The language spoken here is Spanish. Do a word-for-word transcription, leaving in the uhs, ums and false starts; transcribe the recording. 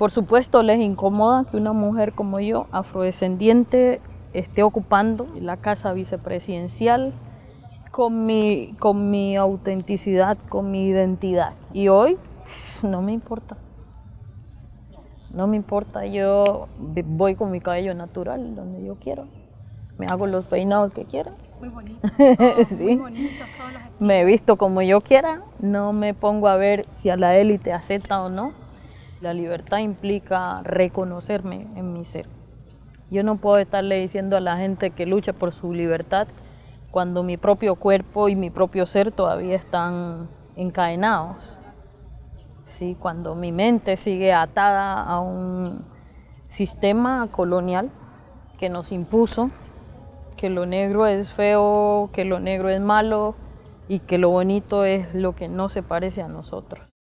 Por supuesto, les incomoda que una mujer como yo, afrodescendiente, esté ocupando la casa vicepresidencial con mi, con mi autenticidad, con mi identidad. Y hoy no me importa. No me importa, yo voy con mi cabello natural donde yo quiero. Me hago los peinados que quiera. Muy bonitos, todos, sí. muy bonitos todos los estilos. Me he visto como yo quiera, no me pongo a ver si a la élite acepta o no. La libertad implica reconocerme en mi ser. Yo no puedo estarle diciendo a la gente que lucha por su libertad cuando mi propio cuerpo y mi propio ser todavía están encadenados. Sí, cuando mi mente sigue atada a un sistema colonial que nos impuso que lo negro es feo, que lo negro es malo y que lo bonito es lo que no se parece a nosotros.